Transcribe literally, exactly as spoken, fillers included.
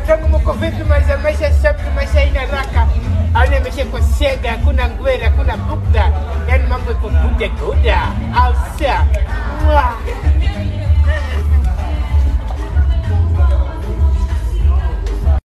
zangu mko vipi maisha maisha safi maisha ina raka. Ana nimesha kwa sega, kuna ngwera, kuna bukda. Yaani mambo iko buda buda. Au sasa.